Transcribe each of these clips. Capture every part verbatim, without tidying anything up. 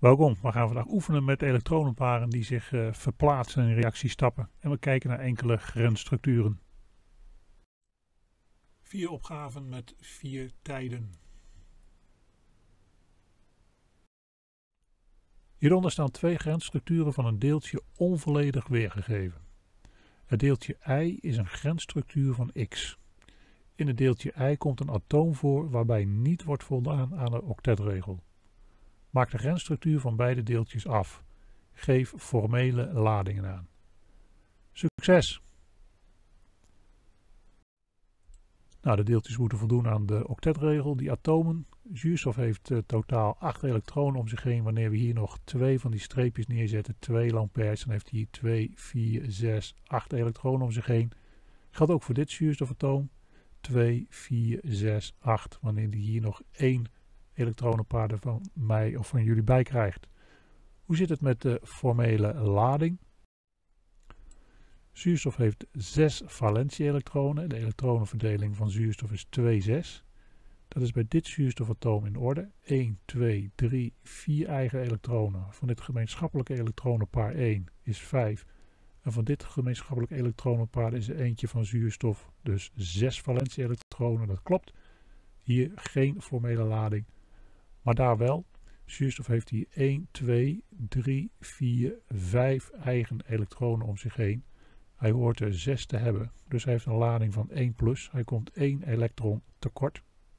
Welkom, we gaan vandaag oefenen met elektronenparen die zich uh, verplaatsen in reactiestappen. En we kijken naar enkele grensstructuren. Vier opgaven met vier tijden. Hieronder staan twee grensstructuren van een deeltje onvolledig weergegeven. Het deeltje y is een grensstructuur van x. In het deeltje y komt een atoom voor waarbij niet wordt voldaan aan de octetregel. Maak de grensstructuur van beide deeltjes af. Geef formele ladingen aan. Succes! Nou, de deeltjes moeten voldoen aan de octetregel. Die atomen, zuurstof heeft uh, totaal acht elektronen om zich heen. Wanneer we hier nog twee van die streepjes neerzetten, twee ampères, dan heeft hij twee, vier, zes, acht elektronen om zich heen. Geldt ook voor dit zuurstofatoom. twee, vier, zes, acht. Wanneer die hier nog één elektronenpaar er van mij of van jullie bij krijgt. Hoe zit het met de formele lading? Zuurstof heeft zes valentie-elektronen. De elektronenverdeling van zuurstof is twee, zes. Dat is bij dit zuurstofatoom in orde. één, twee, drie, vier eigen elektronen. Van dit gemeenschappelijke elektronenpaar één is vijf. En van dit gemeenschappelijke elektronenpaar is er eentje van zuurstof. Dus zes valentie-elektronen, dat klopt. Hier geen formele lading. Maar daar wel. Zuurstof heeft hier één, twee, drie, vier, vijf eigen elektronen om zich heen. Hij hoort er zes te hebben. Dus hij heeft een lading van één plus. Hij komt één elektron tekort.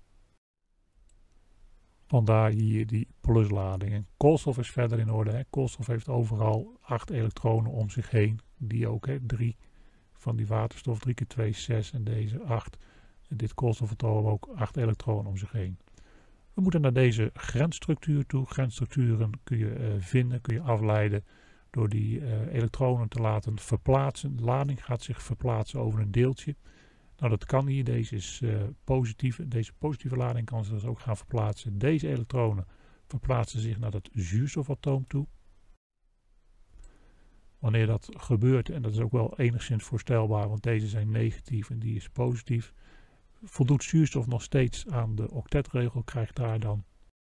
Vandaar hier die pluslading. En koolstof is verder in orde. Hè. Koolstof heeft overal acht elektronen om zich heen. Die ook, hè. drie van die waterstof. drie keer twee, zes en deze acht. En dit koolstofatoom ook acht elektronen om zich heen. We moeten naar deze grensstructuur toe. Grensstructuren kun je uh, vinden, kun je afleiden door die uh, elektronen te laten verplaatsen. De lading gaat zich verplaatsen over een deeltje. Nou, dat kan hier. Deze is uh, positief. Deze positieve lading kan zich dus ook gaan verplaatsen. Deze elektronen verplaatsen zich naar het zuurstofatoom toe. Wanneer dat gebeurt, en dat is ook wel enigszins voorstelbaar, want deze zijn negatief en die is positief, voldoet zuurstof nog steeds aan de octetregel, krijgt daar dan,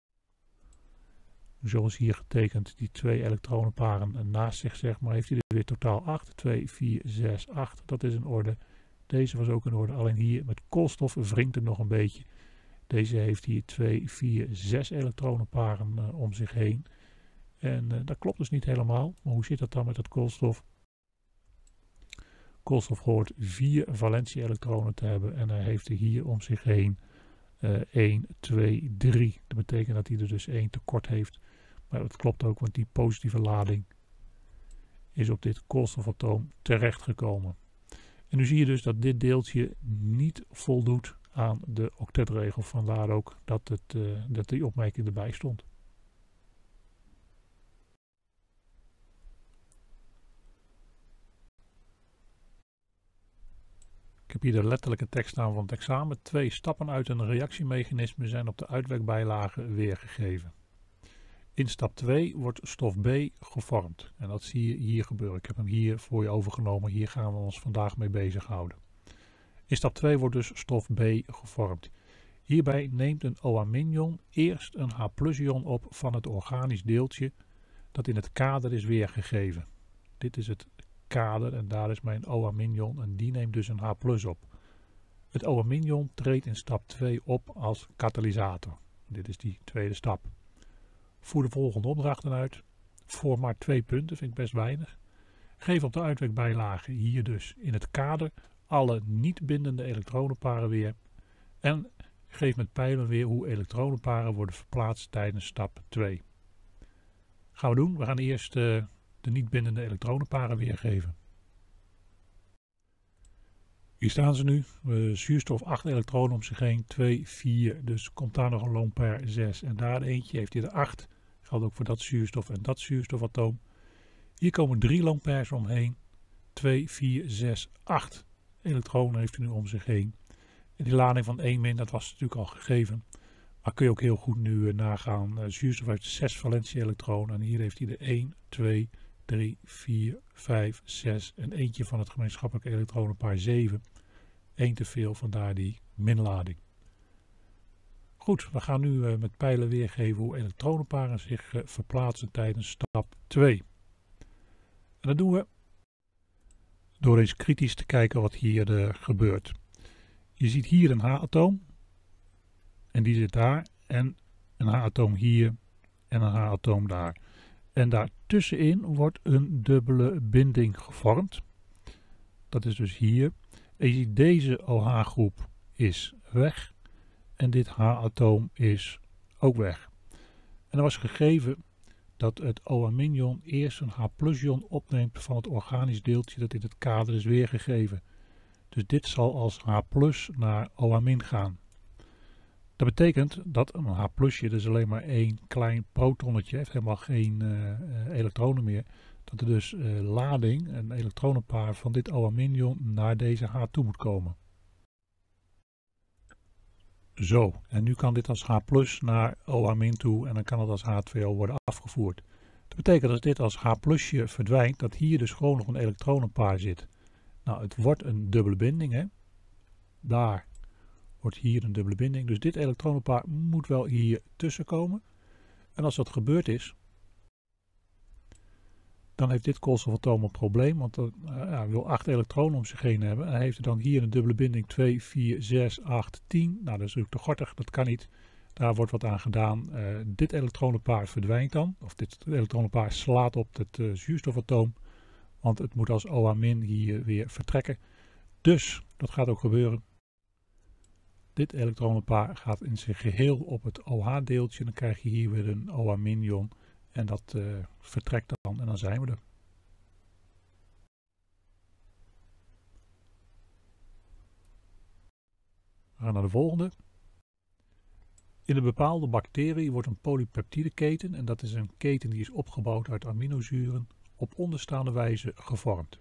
zoals hier getekend, die twee elektronenparen naast zich, zeg maar, heeft hij er weer totaal acht. twee, vier, zes, acht. Dat is in orde. Deze was ook in orde, alleen hier met koolstof wringt het nog een beetje. Deze heeft hier twee, vier, zes elektronenparen uh, om zich heen. En uh, dat klopt dus niet helemaal. Maar hoe zit dat dan met het koolstof? Koolstof hoort vier valentie-elektronen te hebben en hij heeft er hier om zich heen uh, één, twee, drie. Dat betekent dat hij er dus één tekort heeft. Maar dat klopt ook, want die positieve lading is op dit koolstofatoom terechtgekomen. En nu zie je dus dat dit deeltje niet voldoet aan de octetregel. Vandaar ook dat, het, uh, dat die opmerking erbij stond. Ik heb hier de letterlijke tekst staan van het examen. Twee stappen uit een reactiemechanisme zijn op de uitwerkbijlage weergegeven. In stap twee wordt stof B gevormd. En dat zie je hier gebeuren. Ik heb hem hier voor je overgenomen. Hier gaan we ons vandaag mee bezighouden. In stap twee wordt dus stof B gevormd. Hierbij neemt een O-ion eerst een H plus ion op van het organisch deeltje dat in het kader is weergegeven. Dit is het kader en daar is mijn O-ion en die neemt dus een H plus op. Het O-ion treedt in stap twee op als katalysator. Dit is die tweede stap. Voer de volgende opdrachten uit. Voor maar twee punten, vind ik best weinig. Geef op de uitwerkbijlage hier dus in het kader alle niet bindende elektronenparen weer. En geef met pijlen weer hoe elektronenparen worden verplaatst tijdens stap twee. Gaan we doen. We gaan eerst uh, de niet bindende elektronenparen weergeven. Hier staan ze nu. Uh, zuurstof acht elektronen om zich heen. twee, vier. Dus komt daar nog een lompair zes. En daar eentje heeft hij er acht. Geldt ook voor dat zuurstof en dat zuurstofatoom. Hier komen drie lompairs omheen. twee, vier, zes, acht elektronen heeft hij nu om zich heen. En die lading van één min, dat was natuurlijk al gegeven. Maar kun je ook heel goed nu uh, nagaan. Uh, zuurstof heeft zes valentie-elektronen. En hier heeft hij er één, twee, drie, vier, vijf, zes. En eentje van het gemeenschappelijke elektronenpaar zeven. één te veel, vandaar die minlading. Goed, we gaan nu uh, met pijlen weergeven hoe elektronenparen zich uh, verplaatsen tijdens stap twee. En dat doen we door eens kritisch te kijken wat hier uh, gebeurt. Je ziet hier een H-atoom en die zit daar en een H-atoom hier en een H-atoom daar. En daartussenin wordt een dubbele binding gevormd. Dat is dus hier. En je ziet deze O H-groep is weg en dit H-atoom is ook weg. En er was gegeven dat het O H-ion eerst een H+-ion opneemt van het organisch deeltje dat in het kader is weergegeven. Dus dit zal als H+ naar O H- gaan. Dat betekent dat een H+, dus alleen maar één klein protonnetje, heeft helemaal geen uh, elektronen meer. Dat er dus uh, lading, een elektronenpaar van dit O H-ion naar deze H toe moet komen. Zo, en nu kan dit als H+ naar O H- toe en dan kan het als H twee O worden afgevoerd. Dat betekent dat als dit als H+ verdwijnt, dat hier dus gewoon nog een elektronenpaar zit. Nou, het wordt een dubbele binding, hè. Daar wordt hier een dubbele binding. Dus dit elektronenpaar moet wel hier tussen komen. En als dat gebeurd is, dan heeft dit koolstofatoom een probleem. Want hij uh, ja, wil acht elektronen om zich heen hebben. En hij heeft er dan hier een dubbele binding twee, vier, zes, acht, tien. Nou, dat is natuurlijk te gortig, dat kan niet. Daar wordt wat aan gedaan. Uh, dit elektronenpaar verdwijnt dan. Of dit elektronenpaar slaat op het uh, zuurstofatoom. Want het moet als O H- hier weer vertrekken. Dus, dat gaat ook gebeuren. Dit elektronenpaar gaat in zijn geheel op het O H-deeltje. Dan krijg je hier weer een O H-ion. En dat uh, vertrekt dan en dan zijn we er. We gaan naar de volgende. In een bepaalde bacterie wordt een polypeptideketen, en dat is een keten die is opgebouwd uit aminozuren, op onderstaande wijze gevormd.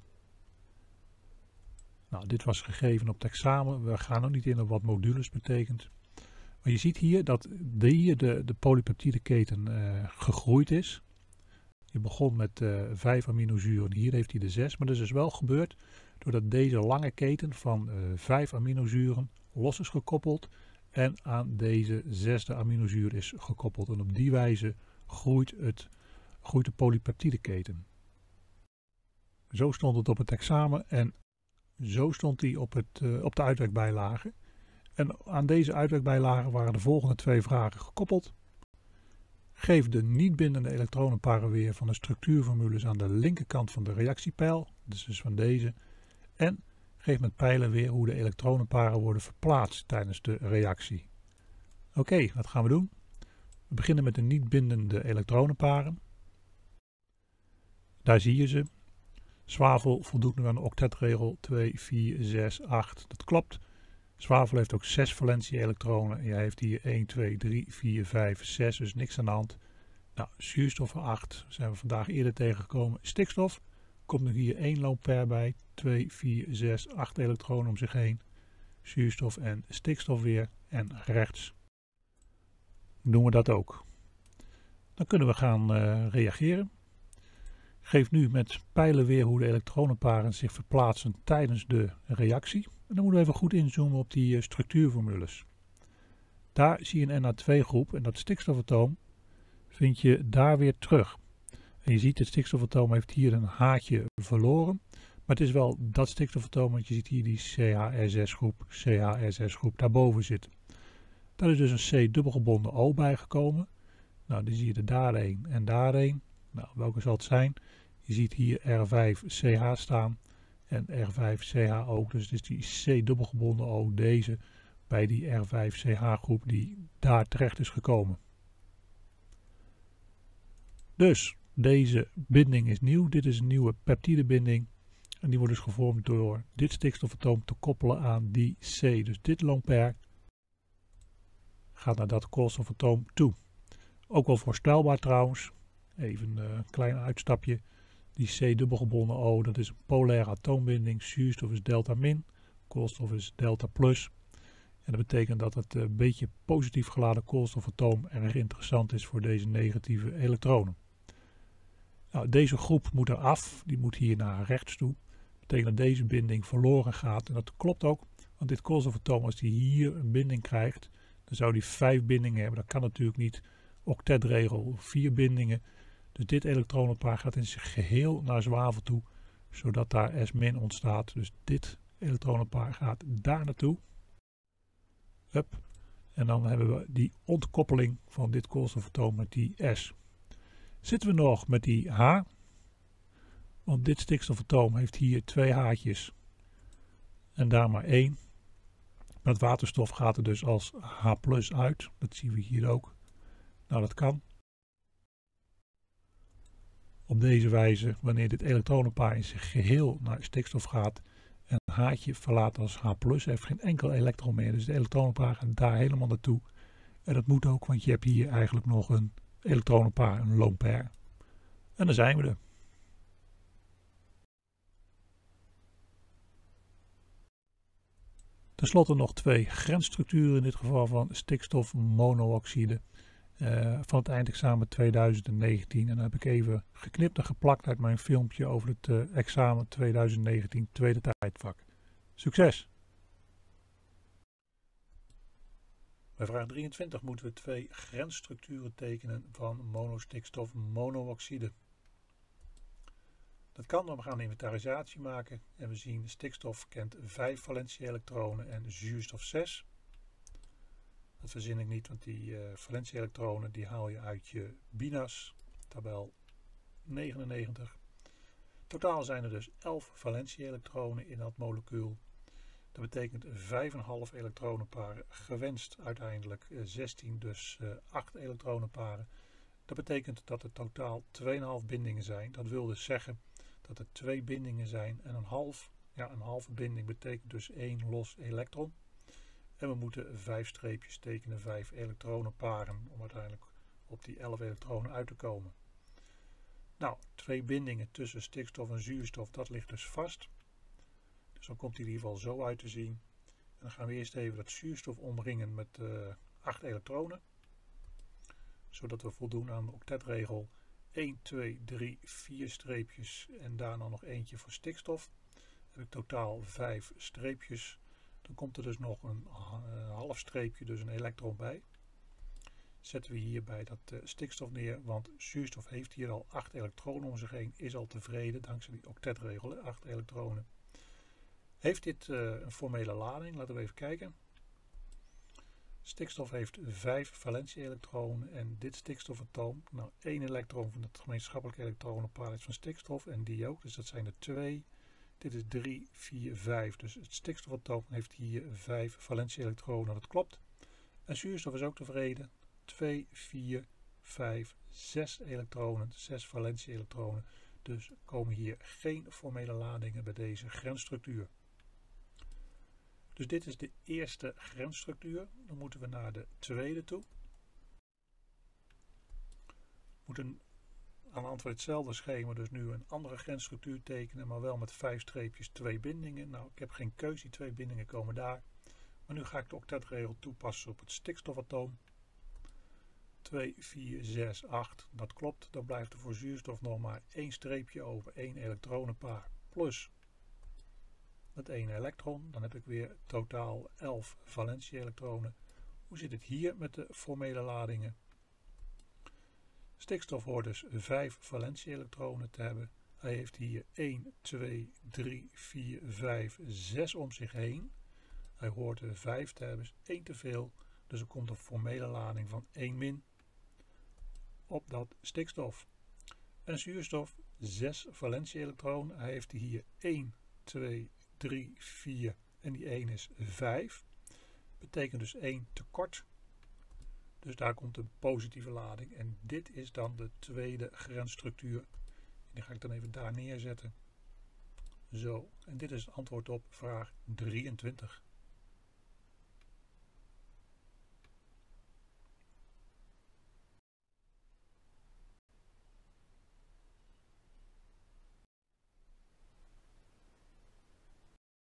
Nou, dit was gegeven op het examen. We gaan nog niet in op wat modules betekent. Maar je ziet hier dat de, hier de, de polypeptideketen uh, gegroeid is. Je begon met uh, vijf aminozuren, hier heeft hij de zes. Maar dat is dus wel gebeurd doordat deze lange keten van uh, vijf aminozuren los is gekoppeld en aan deze zesde aminozuur is gekoppeld. En op die wijze groeit, het, groeit de polypeptideketen. Zo stond het op het examen en zo stond hij op, het, uh, op de uitwerkbijlage. En aan deze uitwerkbijlagen waren de volgende twee vragen gekoppeld. Geef de niet bindende elektronenparen weer van de structuurformules aan de linkerkant van de reactiepijl, dus, dus van deze. En geef met pijlen weer hoe de elektronenparen worden verplaatst tijdens de reactie. Oké, okay, wat gaan we doen? We beginnen met de niet bindende elektronenparen. Daar zie je ze. Zwavel voldoet nu aan de octetregel twee, vier, zes, acht. Dat klopt. Zwavel heeft ook zes valentie-elektronen. En jij heeft hier een, twee, drie, vier, vijf, zes, dus niks aan de hand. Nou, zuurstof acht zijn we vandaag eerder tegengekomen. Stikstof komt nu hier één loon per bij. twee, vier, zes, acht elektronen om zich heen. Zuurstof en stikstof weer. En rechts doen we dat ook. Dan kunnen we gaan uh, reageren. Geef nu met pijlen weer hoe de elektronenparen zich verplaatsen tijdens de reactie. En dan moeten we even goed inzoomen op die uh, structuurformules. Daar zie je een N H twee groep en dat stikstofatoom vind je daar weer terug. En je ziet het stikstofatoom heeft hier een haartje verloren. Maar het is wel dat stikstofatoom, want je ziet hier die C H R zes groep, C H R zes groep daarboven zitten. Daar is dus een C dubbelgebonden O bijgekomen. Nou, die zie je er daarheen en daarheen. Nou, welke zal het zijn? Je ziet hier R vijf C H staan en R vijf C H ook. Dus het is die C dubbelgebonden O, deze, bij die R vijf C H groep die daar terecht is gekomen. Dus deze binding is nieuw. Dit is een nieuwe peptidebinding. En die wordt dus gevormd door dit stikstofatoom te koppelen aan die C. Dus dit lone pair gaat naar dat koolstofatoom toe. Ook wel voorstelbaar trouwens. Even een klein uitstapje. Die C dubbelgebonden O, dat is een polaire atoombinding. Zuurstof is delta min. Koolstof is delta plus. En dat betekent dat het een beetje positief geladen koolstofatoom erg interessant is voor deze negatieve elektronen. Nou, deze groep moet eraf. Die moet hier naar rechts toe. Dat betekent dat deze binding verloren gaat. En dat klopt ook. Want dit koolstofatoom, als die hier een binding krijgt, dan zou die vijf bindingen hebben. Dat kan natuurlijk niet. Octetregel vier bindingen. Dus dit elektronenpaar gaat in zijn geheel naar zwavel toe, zodat daar S- ontstaat. Dus dit elektronenpaar gaat daar naartoe. Hup. En dan hebben we die ontkoppeling van dit koolstofatoom met die S. Zitten we nog met die H. Want dit stikstofatoom heeft hier twee haartjes. En daar maar één. Met waterstof gaat er dus als H plus uit. Dat zien we hier ook. Nou, dat kan. Op deze wijze, wanneer dit elektronenpaar in zijn geheel naar stikstof gaat en een haartje verlaat als H plus, heeft geen enkel elektron meer. Dus het elektronenpaar gaat daar helemaal naartoe. En dat moet ook, want je hebt hier eigenlijk nog een elektronenpaar, een lone pair. En dan zijn we er. Ten slotte nog twee grensstructuren, in dit geval van stikstofmonooxide. Uh, van het eindexamen tweeduizend negentien. En dan heb ik even geknipt en geplakt uit mijn filmpje over het uh, examen tweeduizend negentien tweede tijdvak. Succes! Bij vraag drieëntwintig moeten we twee grensstructuren tekenen van monostikstofmonooxide. Dat kan, dan we gaan een inventarisatie maken en we zien stikstof kent vijf valentie-elektronen en zuurstof zes. Dat verzin ik niet, want die uh, valentie-elektronen die haal je uit je BINAS, tabel negenennegentig. Totaal zijn er dus elf valentie-elektronen in dat molecuul. Dat betekent vijf komma vijf elektronenparen, gewenst uiteindelijk uh, zestien, dus uh, acht elektronenparen. Dat betekent dat er totaal twee komma vijf bindingen zijn. Dat wil dus zeggen dat er twee bindingen zijn en een half. Ja, een halve binding betekent dus één los elektron. En we moeten vijf streepjes tekenen, vijf elektronenparen, om uiteindelijk op die elf elektronen uit te komen. Nou, twee bindingen tussen stikstof en zuurstof, dat ligt dus vast. Dus dan komt die in ieder geval zo uit te zien. En dan gaan we eerst even dat zuurstof omringen met uh, acht elektronen. Zodat we voldoen aan de octetregel één, twee, drie, vier streepjes en daarna nog eentje voor stikstof. Dan heb ik totaal vijf streepjes. Dan komt er dus nog een uh, half streepje, dus een elektron bij. Zetten we hierbij dat uh, stikstof neer, want zuurstof heeft hier al acht elektronen om zich heen, is al tevreden dankzij die octetregel, acht elektronen. Heeft dit uh, een formele lading? Laten we even kijken. Stikstof heeft vijf valentie-elektronen en dit stikstofatoom, nou één elektron van het gemeenschappelijke elektronenpaar is van stikstof en die ook, dus dat zijn er twee. Dit is drie, vier, vijf. Dus het stikstofatoom heeft hier vijf valentie-elektronen. Dat klopt. En zuurstof is ook tevreden. twee, vier, vijf, zes elektronen. zes valentie-elektronen. Dus komen hier geen formele ladingen bij deze grensstructuur. Dus dit is de eerste grensstructuur. Dan moeten we naar de tweede toe. We moeten aan de hand van hetzelfde schema dus nu een andere grensstructuur tekenen, maar wel met vijf streepjes, twee bindingen. Nou, ik heb geen keuze, die twee bindingen komen daar. Maar nu ga ik de octetregel toepassen op het stikstofatoom. twee, vier, zes, acht, dat klopt. Dan blijft er voor zuurstof nog maar één streepje over, één elektronenpaar plus dat ene elektron. Dan heb ik weer totaal elf valentie-elektronen. Hoe zit het hier met de formele ladingen? Stikstof hoort dus vijf valentie-elektronen te hebben. Hij heeft hier één, twee, drie, vier, vijf, zes om zich heen. Hij hoort er vijf te hebben, is één te veel. Dus er komt een formele lading van één min op dat stikstof. En zuurstof, zes valentie-elektronen. Hij heeft hier één, twee, drie, vier en die één is vijf. Betekent dus één tekort. Dus daar komt een positieve lading. En dit is dan de tweede grensstructuur. Die ga ik dan even daar neerzetten. Zo. En dit is het antwoord op vraag drieëntwintig.